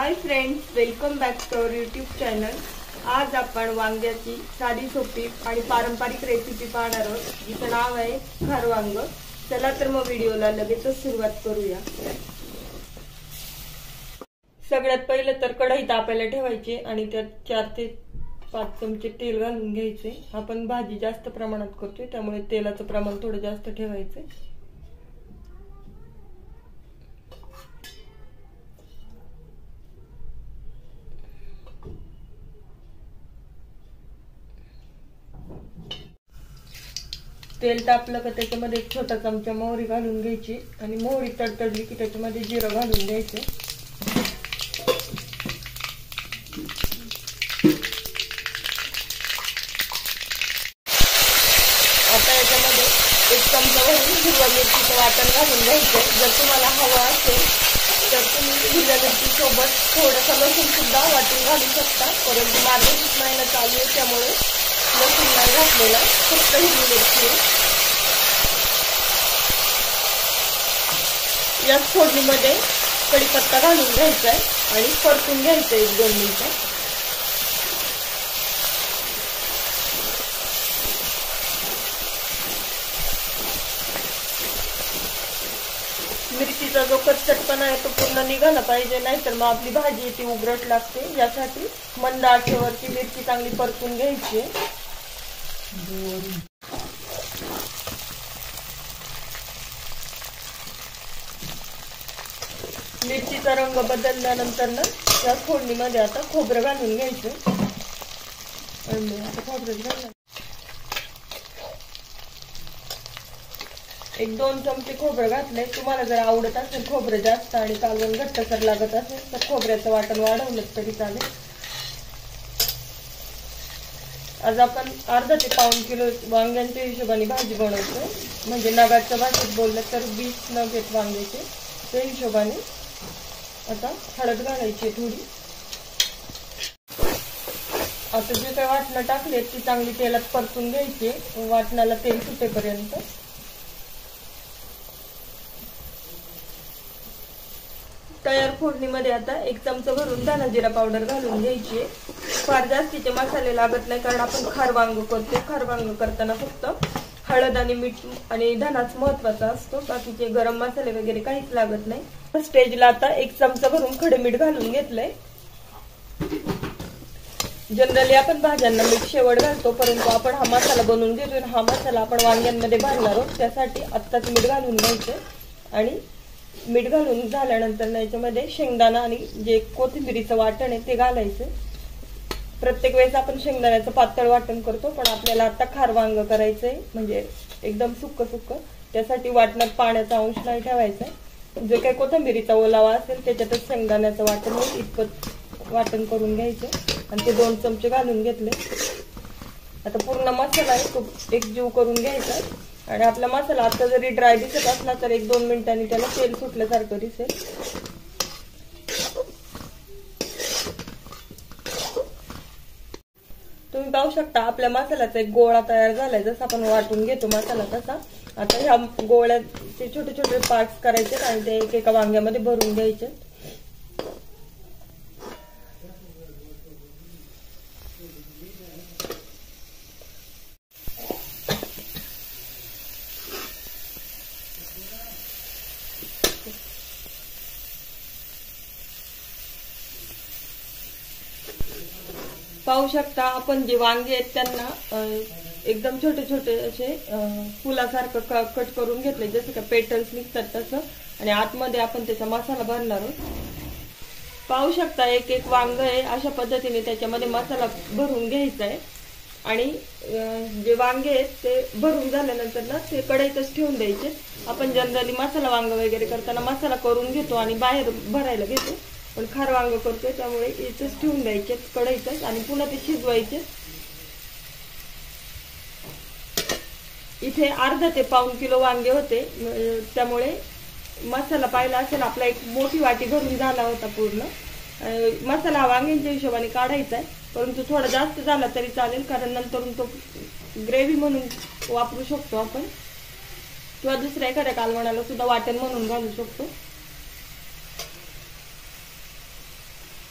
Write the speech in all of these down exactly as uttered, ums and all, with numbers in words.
High friends, welcome back to our YouTube channel. आज आपण वांग्याची साधी सोपी आणि पारंपरिक रेसिपी पाहणार आहोत, जिचं नाव आहे खारवांग। चला तर मग व्हिडिओला लगेचच सुरुवात करूया। सगळ्यात पहिले तर कढई तापायला ठेवायची आणि त्यात चार ते पाच चमचे तेल घालून घ्यायचे। आपण भाजी जास्त प्रमाणात करतोय त्यामुळे तेलाचं प्रमाण थोडं जास्त ठेवायचं। तेल तापलं का त्याच्यामध्ये एक छोटा चमचा मोहरी घालून घ्यायची आणि मोहरी तडतडली की त्याच्यामध्ये जिरं घालून घ्यायचं। आता याच्यामध्ये एक चमचा भरून हिरव्या मिरचीचं वाटण घालून घ्यायचं। जर तुम्हाला हवं असेल तर तुम्ही हिरव्या मिरची सोबत थोडंसं लसूण सुद्धा वाटून घालू शकता, परंतु मार्गशीर्ष महिना चालू आहे त्यामुळे लसूण नाही घातलेला, फक्त हिरवी मिरची आहे। या फोडणीमध्ये कढीपत्ता घालून घ्यायचा आहे आणि परतून घ्यायचं एक दोन मिनिटं। मिरचीचा जो कच्चटपणा आहे तो पूर्ण निघाला पाहिजे, नाहीतर मग आपली भाजी ती उघरट लागते। यासाठी मंद आचेवरची मिरची चांगली परतून घ्यायची आहे। मिरचीचा रंग बदलल्यानंतर ना या फोडणीमध्ये आता खोबरं घालून घ्यायचं। आता खोबरं घालून एक दोन चमचे खोबरं घातलंय। तुम्हाला जर आवडत असेल खोबरं जास्त आणि कालवण घट्टसर लागत असेल तर खोबऱ्याचं वाटण वाढवलं तरी चालेल। आज आपण अर्धा ते पाऊण किलो वांग्यांच्या हिशोबाने भाजी बनवतोय, म्हणजे नगाच्या भाजीत बोललं तर वीस नग आहेत वांग्याचे, त्या हिशोबाने आता हळद घालायची थोडी। आता जे काही वाटणं टाकले ती चांगली तेलात परतून घ्यायची, वाटणाला तेल सुटेपर्यंत। तयार फोडणीमध्ये आता एक चमचा भरून धना जिरा पावडर घालून घ्यायची। फार जास्तीचे मसाले लागत नाही कारण आपण खारवांग करतो। खारवांग करताना फक्त हळद आणि मीठ आणि धनाच महत्वाचा असतो, बाकीचे गरम मसाले वगैरे काहीच लागत नाही। स्टेजला आता एक चमचा भरून खडे मीठ घालून घेतलंय। जनरली आपण भाज्यांना मीठ शेवट घालतो, परंतु आपण हा मसाला बनवून घेतोय, हा मसाला आपण वांग्यांमध्ये भरणार आहोत, त्यासाठी आत्ताच मीठ घालून घ्यायचं। आणि मीठ घालून झाल्यानंतर याच्यामध्ये शेंगदाणा आणि जे कोथिंबीरीचं वाटण आहे ते घालायचं। प्रत्येक वेळेस आपण शेंगदाण्याचं पातळ वाटण करतो, पण आपल्याला आता खारवांग करायचंय, म्हणजे एकदम सुक्क सुक्क, त्यासाठी वाटणात पाण्याचा अंश नाही ठेवायचा। जे काही कोथिंबीरीचा ओलावा असेल त्याच्यातच शेंगदाण्याचं वाटण इतपत वाटण करून घ्यायचं आणि ते दोन चमचे घालून घेतले। आता पूर्ण मसाला आहे तो एकजीव करून घ्यायचा आणि आपला मसाला आता जरी ड्राय दिसत असला तर एक दोन मिनिटांनी त्याला तेल सुटल्यासारखं दिसेल। तुम्ही पाहू शकता आपल्या मसाल्याचा एक गोळा तयार झालाय, जसा आपण वाटून घेतो मसाला तसा। आता ह्या गोळ्याचे छोटे छोटे पार्ट्स करायचे आणि ते एक एका वांग्यामध्ये भरून घ्यायचे। पाहू शकता आपण जे वांगे आहेत त्यांना एकदम छोटे छोटे असे फुलासारखं कट करून घेतले, जसं का पेटल्स निघतात तसं, आणि आतमध्ये आपण त्याचा मसाला भरणार आहोत। पाहू शकता एक एक वांग आहे अशा पद्धतीने त्याच्यामध्ये मसाला भरून घ्यायचा आहे। आणि जे वांगे आहेत ते भरून झाल्यानंतर ना ते कढईतच ठेवून द्यायचे। आपण जनरली मसाला वांग वगैरे करताना मसाला करून घेतो आणि बाहेर भरायला घेतो, पण खारवांग करतोय त्यामुळे इथेच ठेवून द्यायचे कढईतच आणि पुन्हा ते शिजवायचे। इथे अर्धा ते पाऊण किलो वांगे होते, त्यामुळे मसाला पाहिला असेल आपला एक मोठी वाटी भरून झाला होता पूर्ण। मसाला वांग्यांच्या हिशोबाने काढायचा आहे, परंतु थोडा जास्त झाला तरी चालेल, कारण नंतर तो ग्रेव्ही म्हणून वापरू शकतो आपण, किंवा दुसऱ्या एखाद्या कालवणाला सुद्धा वाटण म्हणून घालू शकतो।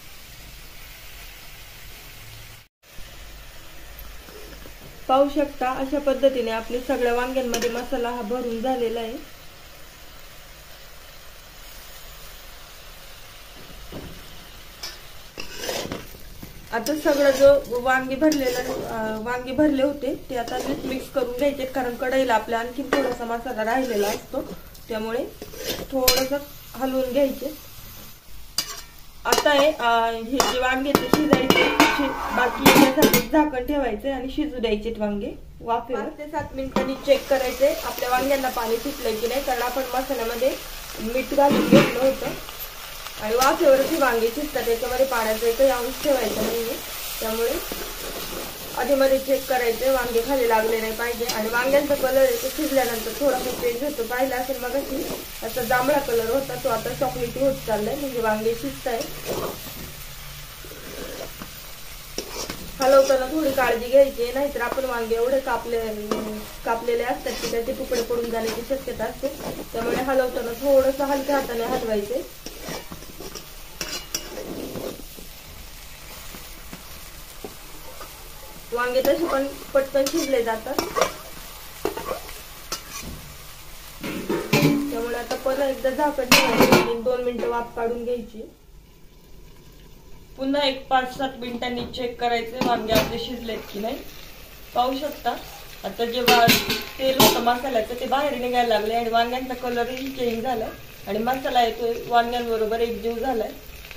पाहू शकता अशा पद्धतीने आपले सगळ्या वांग्यांमध्ये मसाला हा भरून झालेला आहे. आता सगळं जो वांगी भरलेला वांगी भरले होते ते आता मिक्स करून घ्यायचे, कारण कढईला आपल्या आणखी थोडासा मसाला राहिलेला असतो, त्यामुळे थोडंसं हलवून घ्यायचे. आता हे जे वांगे ते शिजायचे बाकी याच्यासाठी झाकण ठेवायचे आणि शिजू द्यायचे वांगे वाफेवर. पाच ते सात मिनिटांनी चेक करायचे आपल्या वांग्यांना पाणी सुटलंय की नाही, कारण आपण मसाल्यामध्ये मीठ घालून घेतलं होतं आणि वाफेवरच वांगे शिजतात, त्याच्यामध्ये पाण्याचा काही अंश ठेवायचा नाहीये. त्यामुळे आधी मध्ये चेक करायचे वांगे खाली लागले नाही पाहिजे. आणि वांग्यांचा कलर आहे तो शिजल्यानंतर थोडासा चेंज होतो, पाहिला असेल मग असा जांभळा कलर होता तो आता चॉकलेटी होत चाललाय, म्हणजे वांगे शिजत आहे. हलवताना थोडी काळजी घ्यायची, नाहीतर आपण वांगे एवढे कापले कापलेले असतात की त्याचे तुकडे पडून जाण्याची शक्यता असते. त्यामुळे हलवताना थोडंसं हलक्या हाताने हलवायचे. वांगे तसे पण पटकन शिजले जातात, त्यामुळे आता परत एकदा झाकण ठेवायचं, दोन मिनिटं वाफ काढून घ्यायची. पुन्हा एक पाच सात मिनिटांनी चेक करायचे वांगे आपले शिजलेत की नाही. पाहू शकता आता जे तेल होतं मसाल्याचं ते बाहेर निघायला लागले आणि वांग्यांचा कलरही चेंज झाला आणि मसाला येतोय वांग्यांबरोबर एकजीव झालाय.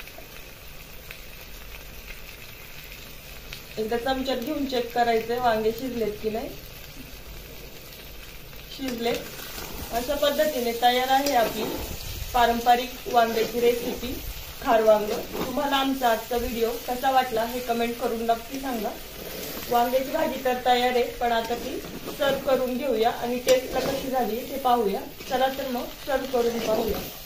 एकदा चमच्यात घेऊन चेक करायचे वांगे शिजलेत की नाही. शिजले. अशा पद्धतीने तयार आहे आपली पारंपरिक वांग्याची रेसिपी खार वांग. तुम्हाला आमचा आजचा व्हिडिओ कसा वाटला हे कमेंट करून नक्की सांगा. वांग्याची भाजी तर तयार आहे, पण आता ती सर्व करून घेऊया आणि टेस्टला कशी झाली ते पाहूया. चला तर मग सर्व करून पाहूया.